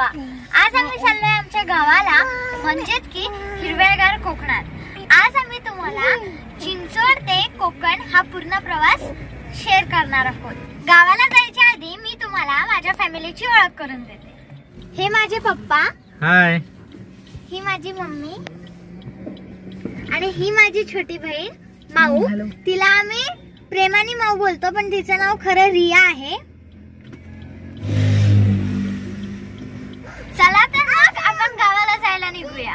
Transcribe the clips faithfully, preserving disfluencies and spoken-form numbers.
गोवा। आज आम्ही चाललोय आमच्या गावाला, म्हणजेच की हिरव्यागार कोकणात। आज आम्ही तुम्हाला चिंचवड ते कोकण हा पूर्ण प्रवास शेअर करणार आहोत। गावाला जायच्या आधी मी तुम्हाला माझ्या फॅमिलीची ओळख करून देते। हे माझे पप्पा, हाय। ही माझी मम्मी आणि ही माझी छोटी बहीण माऊ। तिला आम्ही प्रेमाने माऊ बोलतो, पण तिचं नाव खरं रिया आहे। चला तर मग आपण गावाला जायला निघूया।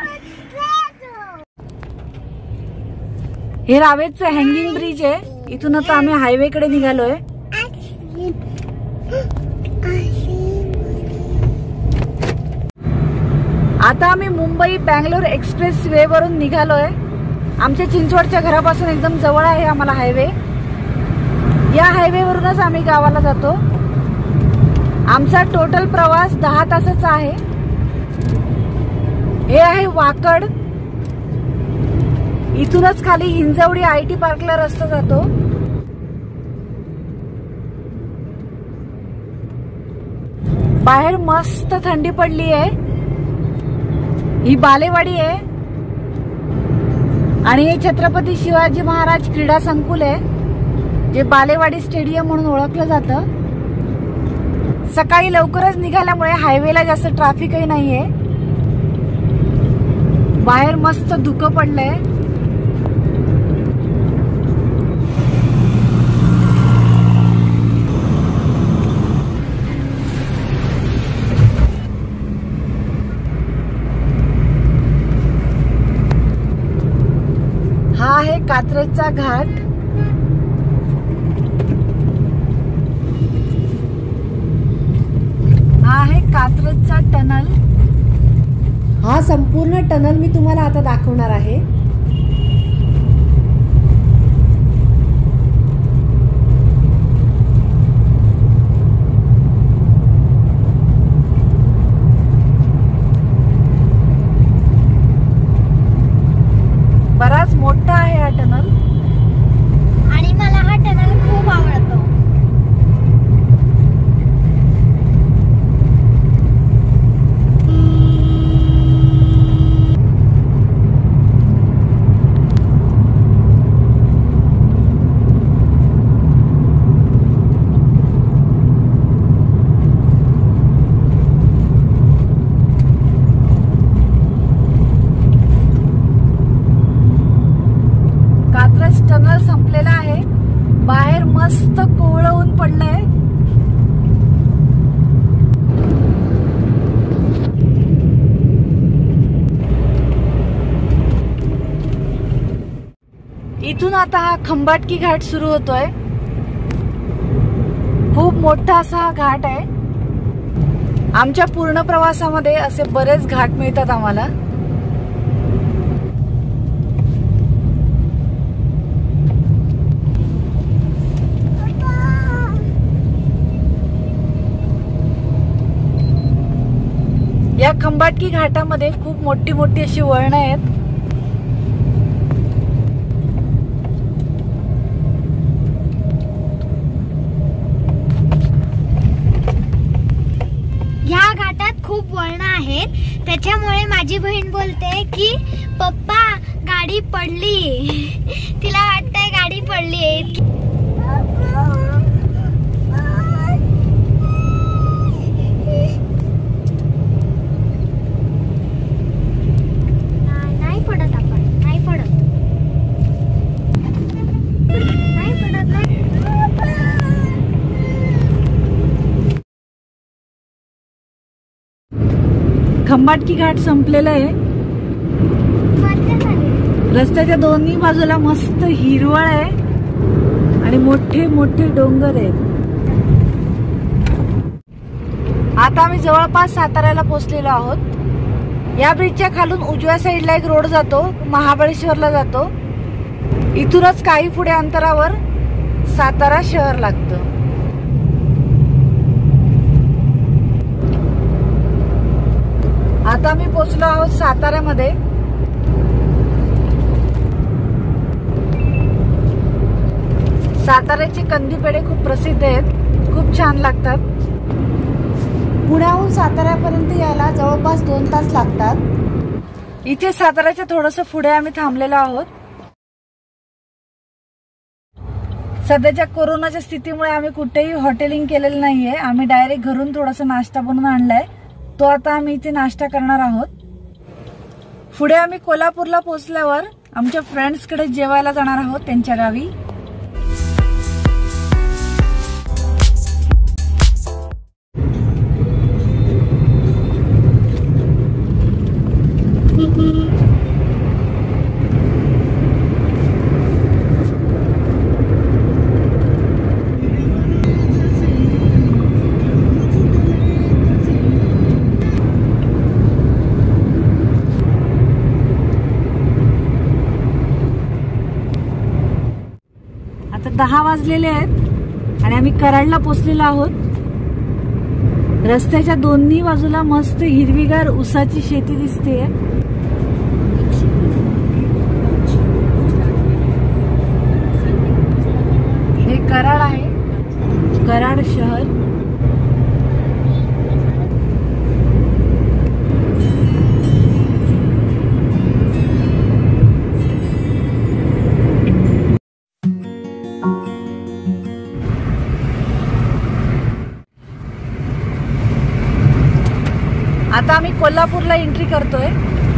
हे रावेतचं हँगिंग ब्रिज आहे। इथून आता आम्ही हायवे कडे निघालोय। आता आम्ही मुंबई बँगलोर एक्सप्रेस वे वरून निघालोय। आमच्या चिंचवडच्या घरापासून एकदम जवळ आहे आम्हाला हायवे। या हायवे वरूनच आम्ही गावाला जातो। आमचा टोटल प्रवास दहा तासाचा आहे। हे आहे वाकड। इथूनच खाली हिंजवडी आय टी पार्कला रस्ता जातो। बाहेर मस्त थंडी पडली आहे। ही बालेवाडी आहे आणि हे छत्रपती शिवाजी महाराज क्रीडा संकुल आहे, जे बालेवाडी स्टेडियम म्हणून ओळखलं जातं। सकाळी लवकरच निघाल्यामुळे हायवेला जास्त ट्रॅफिकही नाहीये। बाहेर मस्त धुकं पडलंय। हा आहे कात्रजचा घाट। हा आहे कात्रजचा टनल। हा संपूर्ण टनल मी तुम्हाला आता दाखवणार आहे। बराच मोठा आहे हा टनल आणि मला हा टनल खूप आवडतो। टनल संपलेला आहे। बाहेर मस्त कोवळं ऊन पडलंय। इथून आता हा खंबाटकी घाट सुरू होतोय। खूप मोठा असा हा घाट आहे। आमच्या पूर्ण प्रवासामध्ये असे बरेच घाट मिळतात आम्हाला। या खंबाटकी घाटामध्ये खूप मोठी मोठी अशी वळणं आहेत। ह्या घाटात खूप वळणं आहेत, त्याच्यामुळे माझी बहीण बोलते की पप्पा गाडी पडली। तिला वाटतंय गाडी पडली। खंबाटकी घाट संपलेला आहे। रस्त्याच्या दोन्ही बाजूला मस्त हिरवळ आहे आणि मोठे मोठे डोंगर आहेत। आता आम्ही जवळपास साताऱ्याला पोहोचलेलो आहोत। या ब्रिजच्या खालून उजव्या साईडला एक रोड जातो, महाबळेश्वरला जातो। इथूनच काही पुढे अंतरावर सातारा शहर लागतं। आता मी पोहोचलो आहोत साताऱ्यामध्ये। साताऱ्याचे कंदी पेढे खूप प्रसिद्ध आहेत, खूप छान लागतात। पुण्याहून साताऱ्यापर्यंत यायला जवळपास दोन तास लागतात। इथे साताऱ्याच्या थोडंसं पुढे आम्ही थांबलेलो आहोत। सध्याच्या कोरोनाच्या स्थितीमुळे आम्ही कुठेही हॉटेलिंग केलेलं नाहीये। आम्ही डायरेक्ट घरून थोडासा नाश्ता बनवून आणलाय, तो आता आम्ही इथे नाश्ता करणार आहोत। पुढे आम्ही कोल्हापूरला पोहोचल्यावर आमच्या फ्रेंड्सकडे जेवायला जाणार आहोत, त्यांच्या गावी। दहा वाजलेले आहेत आणि आम्ही कराडला पोहोचलेलो आहोत। रस्त्याच्या दोन्ही बाजूला मस्त हिरवीगार ऊसाची शेती दिसते। हे कराड आहे, कराड शहर। आता आम्ही कोल्हापूरला एंट्री करतोय।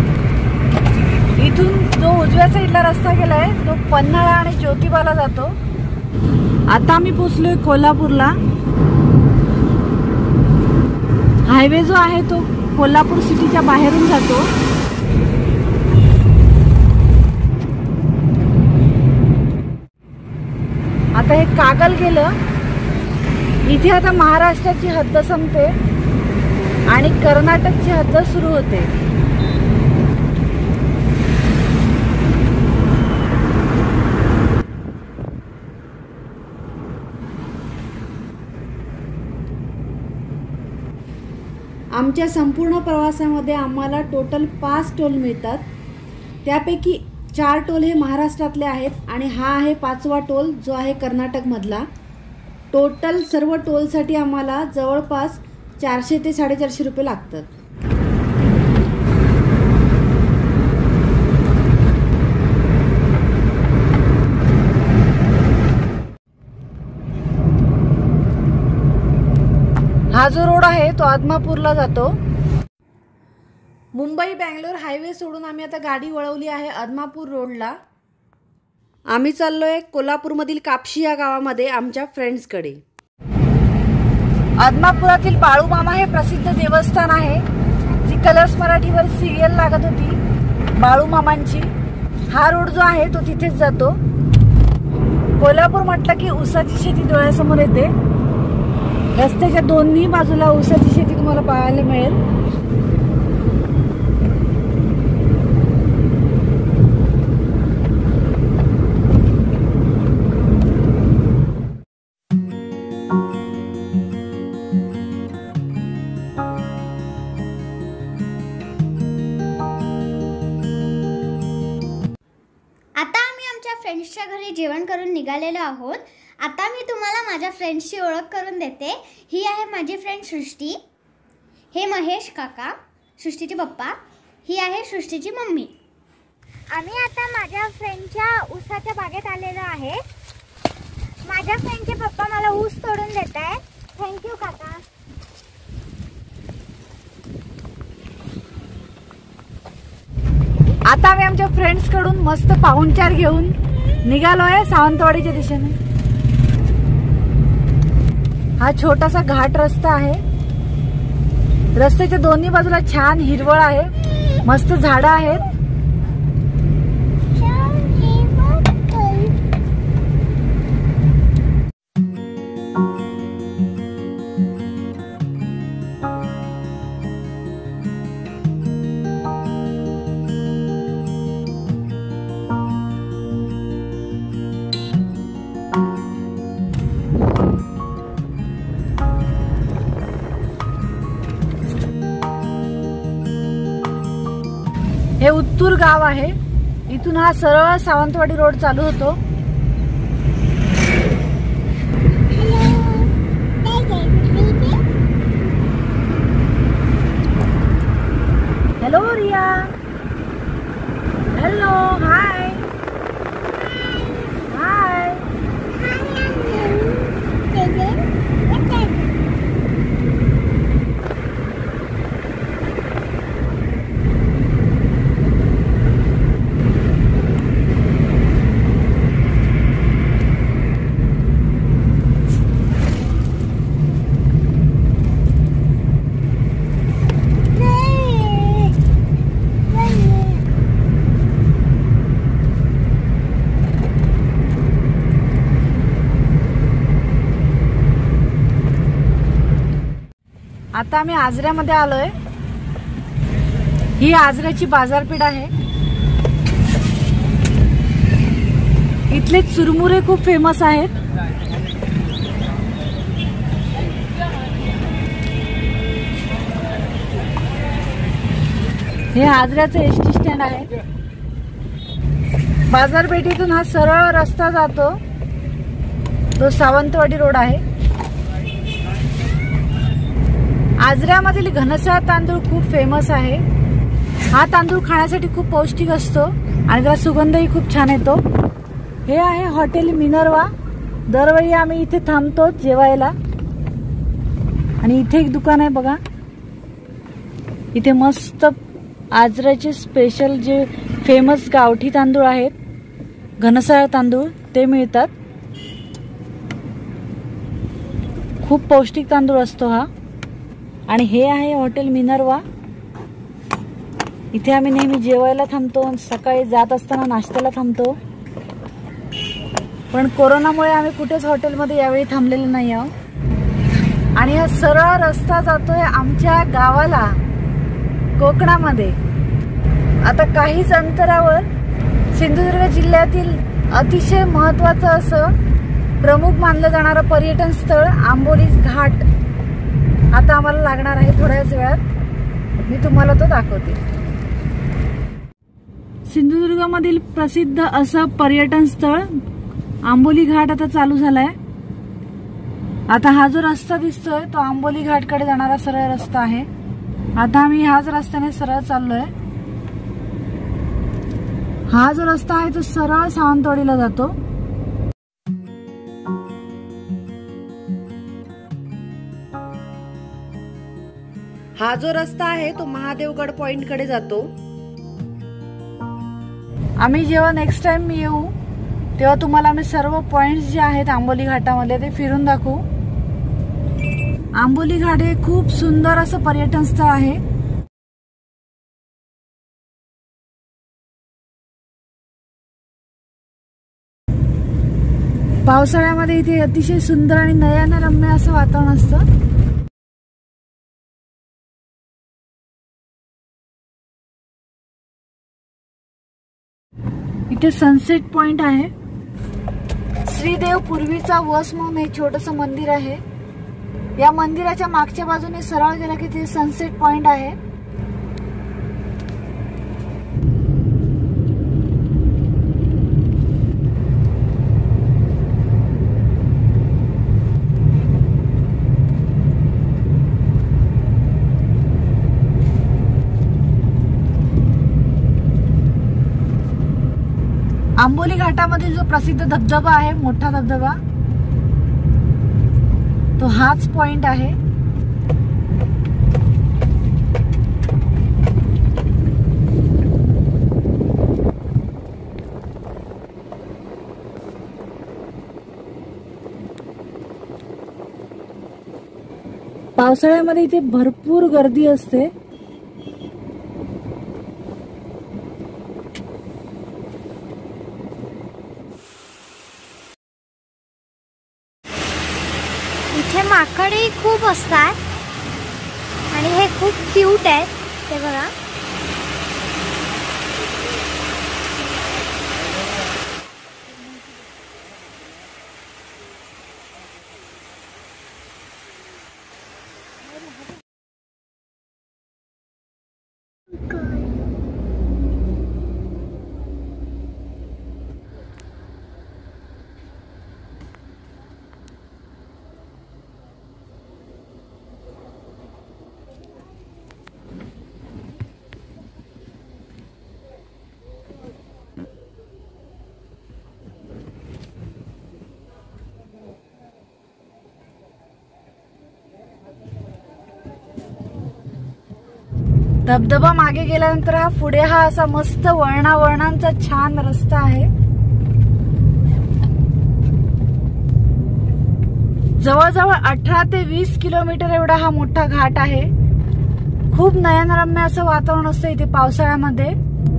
इथून जो उजव्या साईडला रस्ता गेलाय तो पन्हाळा आणि ज्योतिबाला जातो। आता आम्ही पोहोचलोय कोल्हापूरला। हायवे जो आहे तो कोल्हापूर सिटीच्या बाहेरून जातो। आता हे कागल गेलं, इथे आता महाराष्ट्राची हद्द संपते आणि कर्नाटकची हद्द सुरू होते। आमच्या संपूर्ण प्रवासामध्ये आम्हाला टोटल पाच टोल मिळतात। त्यापैकी चार टोल हे महाराष्ट्रातले आहेत आणि हा आहे पाचवा टोल जो आहे कर्नाटकमधला। टोटल सर्व टोलसाठी आम्हाला जवळपास चारशे ते साडेचारशे रुपये लागतात। हा जो रोड आहे तो आदमापूरला जातो। मुंबई बँगलोर हायवे सोडून आम्ही आता गाडी वळवली आहे आदमापूर रोडला। आम्ही चाललोय कोल्हापूरमधील कापशी या गावामध्ये आमच्या फ्रेंड्सकडे। आदमापुरातील बाळूमामा हे प्रसिद्ध देवस्थान आहे, जी कलर्स मराठीवर सिरियल लागत होती बाळूमामांची। हा रोड जो आहे तो तिथेच जातो। कोल्हापूर म्हटलं की ऊसाची शेती डोळ्यासमोर येते। रस्त्याच्या दोन्ही बाजूला ऊसाची शेती तुम्हाला पाहायला मिळेल। फ्रेंड्सच्या घरी जेवण करून निघालेलो आहोत। आता मी तुम्हाला माझ्या फ्रेंड्सची ओळख करून देते। ही आहे माझी फ्रेंड सृष्टी, हे महेश काका, सृष्टीचे पप्पा, ही आहे सृष्टीची मम्मी। आम्ही आता माझ्या फ्रेंडच्या ऊसाच्या बागेत आलेलो आहे। माझ्या फ्रेंडचे पप्पा मला ऊस तोडून देत आहेत। थँक्यू काका। आता आम्ही आमच्या फ्रेंड्स कडून मस्त पाहुणचार घेऊन निघालोय सावंतवाडीच्या दिशेने। हा छोटासा घाट रस्ता आहे। रस्त्याच्या दोन्ही बाजूला छान हिरवळ आहे, मस्त झाडं आहेत। हे उत्तूर गाव आहे। इथून हा सरळ सावंतवाडी रोड चालू होतो। Hello Riya. Hello. Hi. Hi. आता आम्ही आजऱ्यामध्ये आलोय. ही आजऱ्याची बाजारपेठ आहे. इथले चुरमुरे खूप फेमस आहेत. हे आजऱ्याचं एस टी स्टँड आहे. बाजारपेठीतून हा सरळ रस्ता जातो, तो सावंतवाडी रोड आहे. आजऱ्यामधील घनसाळ तांदूळ खूप फेमस आहे. हा तांदूळ खाण्यासाठी खूप पौष्टिक असतो आणि त्याला सुगंधही खूप छान येतो. हे आहे हॉटेल मिनर्वा. दरवेळी आम्ही इथे थांबतो जेवायला. आणि इथे एक दुकान आहे बघा. इथे मस्त आजऱ्याचे स्पेशल जे फेमस गावठी तांदूळ आहेत, घनसाळ तांदूळ, ते मिळतात. खूप पौष्टिक तांदूळ असतो हा. आणि हे आहे हॉटेल मिनर्वा. इथे आम्ही नेहमी जेवायला थांबतो, सकाळी जात असताना नाश्त्याला थांबतो. पण कोरोनामुळे आम्ही कुठेच हॉटेलमध्ये यावेळी थांबलेलो नाही आहोत. आणि हा सरळ रस्ता जातोय आमच्या गावाला, कोकणामध्ये. आता काहीच अंतरावर सिंधुदुर्ग जिल्ह्यातील अतिशय महत्त्वाचं असं प्रमुख मानलं जाणारं पर्यटन स्थळ आंबोली घाट आता आम्हाला लागणार आहे. थोड्याच वेळात मी तुम्हाला तो दाखवते. सिंधुदुर्गमधील प्रसिद्ध असं पर्यटन स्थळ आंबोली घाट आता चालू झालाय. आता हा जो रस्ता दिसतोय तो आंबोली घाटकडे जाणारा सरळ रस्ता आहे. आता आम्ही ह्याच रस्त्याने सरळ चाललोय. हा जो रस्ता आहे तो सरळ सावंतवाडीला जातो. हा जो रस्ता आहे तो महादेवगड पॉइंट कडे जातो. आम्ही जेव्हा नेक्स्ट टाइम मी येऊ तेव्हा तुम्हाला आम्ही सर्व पॉइंट्स जे आहेत आंबोली घाटामध्ये ते फिरून दाखवू. आंबोली घाट हे खूप सुंदर असं पर्यटन स्थळ आहे. पावसाळ्यामध्ये इथे अतिशय सुंदर आणि नयनरम्य असं वातावरण असतं. इथे सनसेट पॉइंट आहे. श्रीदेव पूर्वीचा वस म्हणून हे छोटस मंदिर आहे. या मंदिराच्या मागच्या बाजूने सरळ गेला की तिथे सनसेट पॉइंट आहे. आंबोली घाटामधील जो प्रसिद्ध धबधबा आहे, मोठा धबधबा, तो हाच पॉइंट आहे. पावसाळ्यामध्ये इथे भरपूर गर्दी असते. इथे माकडे खूप असतात आणि हे खूप क्यूट आहेत. ते बघा. धबधबा मागे गेल्यानंतर हा पुढे हा असा मस्त वळणा वळणांचा छान रस्ता आहे. जवळजवळ अठरा ते वीस किलोमीटर एवढा हा मोठा घाट आहे. खूप नयनरम्य असं वातावरण असतं इथे पावसाळ्यामध्ये.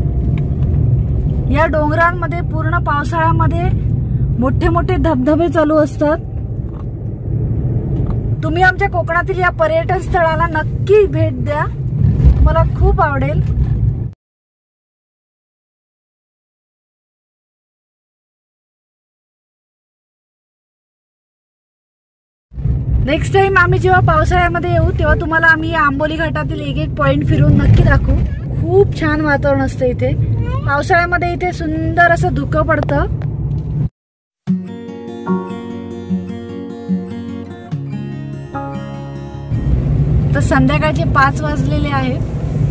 या डोंगरांमध्ये पूर्ण पावसाळ्यामध्ये मोठे मोठे धबधबे चालू असतात. तुम्ही आमच्या कोकणातील या पर्यटन स्थळाला नक्की भेट द्या, मला खूप आवडेल. नेक्स्ट टाइम आम्ही जेव्हा पावसाळ्यामध्ये येऊ तेव्हा तुम्हाला आम्ही या आंबोली घाटातील एक एक पॉइंट फिरून नक्की दाखवू. खूप छान वातावरण असतं इथे. पावसाळ्यामध्ये इथे सुंदर असं धुकं पडतं. तर संध्याकाळचे पाच वाजलेले आहेत.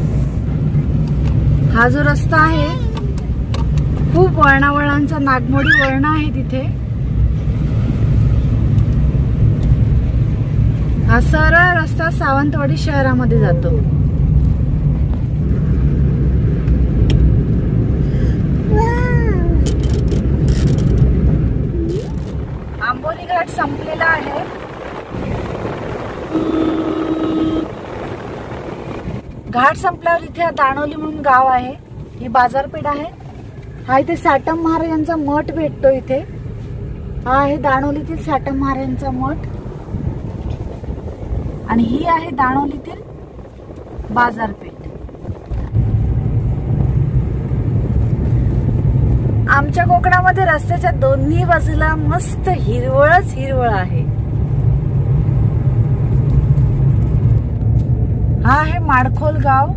हा जो रस्ता आहे खूप वळणावळणांचा नागमोडी वळण आहे तिथे. हा सरळ रस्ता सावंतवाडी शहरामध्ये जातो. आंबोली घाट संपलेला आहे. घाट संपल्यावर इथे दाणोली म्हणून गाव आहे. ही बाजारपेठ आहे. हा इथे साटम महाराजांचा मठ भेटतो इथे. हा आहे दाणोलीतील साटम महाराजांचा मठ आणि ही आहे दाणोलीतील बाजारपेठ. आमच्या कोकणामध्ये रस्त्याच्या दोन्ही बाजूला मस्त हिरवळच हिरवळ आहे. हा आहे माडखोल गाव.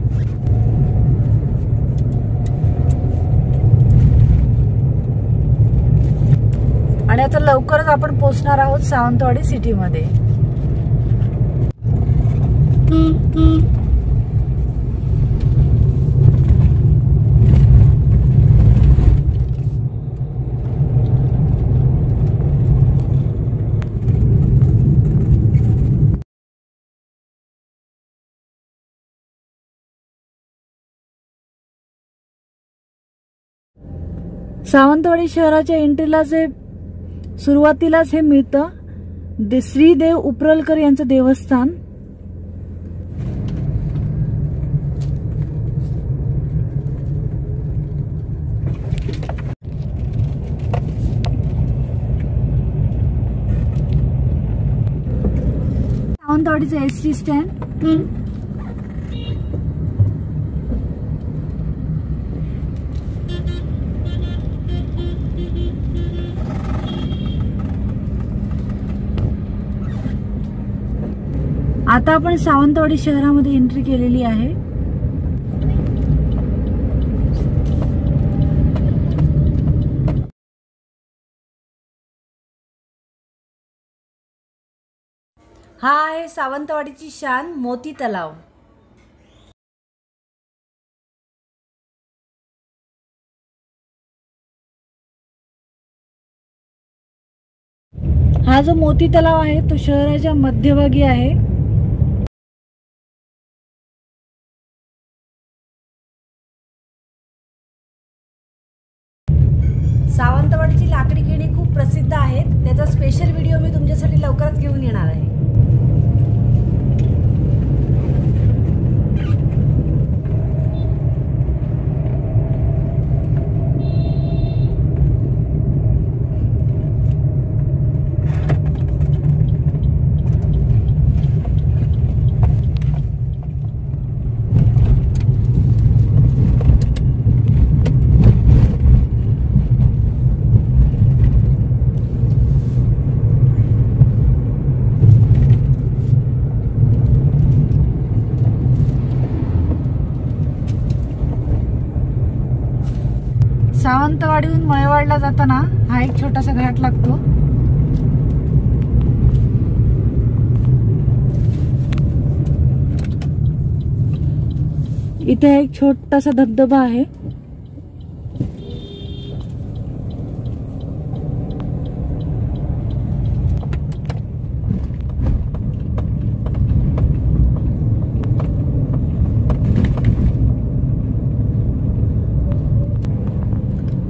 आणि आता लवकरच आपण पोहोचणार आहोत सावंतवाडी सिटी मध्ये. सावंतवाडी शहराच्या एंट्रीला जे सुरुवातीलाच हे मिळतं श्री देव उपरलकर यांचं देवस्थान. सावंतवाडीचं एस टी स्टँड. आता आपण सावंतवाडी शहरामध्ये एंट्री केलेली आहे. हा आहे सावंतवाडीची शान मोती तलाव. हा जो मोती तलाव आहे तो शहराच्या मध्यभागी आहे. सावंतवाडीची लाकडी खेळणी खूप प्रसिद्ध आहेत. त्याचा स्पेशल व्हिडिओ मी तुमच्यासाठी लवकरच घेऊन येणार आहे. सावंतवाडीहून मळेवाडला जाताना हा एक छोटासा घाट लागतो. इथे एक छोटासा धबधबा आहे.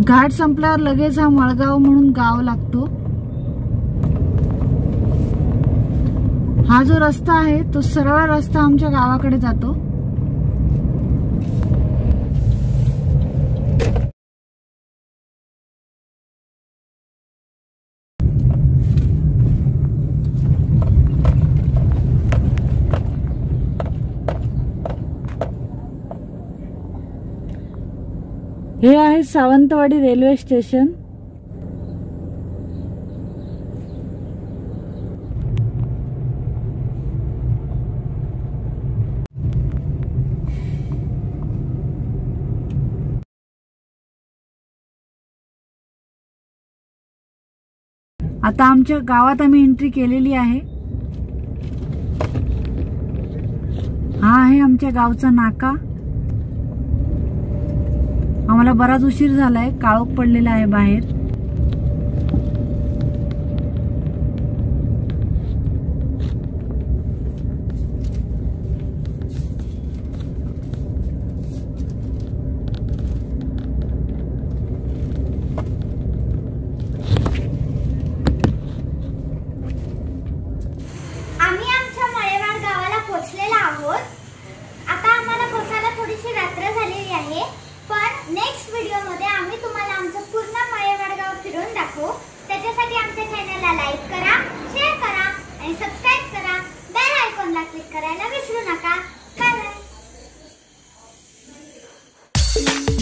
घाट संपल्यावर लगेच हा मळगाव म्हणून गाव लागतो. हा जो रस्ता आहे तो सरळ रस्ता आमच्या गावाकडे जातो. हे आहे सावंतवाडी रेल्वे स्टेशन. आता आमच्या गावात आम्ही एंट्री केलेली आहे. हा आहे आमच्या गावचा नाका. आम्हाला बराच उशीर झालाय, काळोख पडलेला आहे बाहेर. आम्ही आमच्या मळेवाड गावाला पोहोचलेलो आहोत. आता आम्हाला पोहोचायला थोडीशी रात्र झालेली आहे, पण नेक्स्ट व्हिडिओ मध्ये आम्ही तुम्हाला आमचं पूर्ण मळेवाड गाव फिरून दाखवू. त्याच्यासाठी आमच्या चॅनलला लाईक करा, शेअर करा आणि सबस्क्राईब करा. बेल आयकॉनला क्लिक करायला विसरू नका. Bye bye.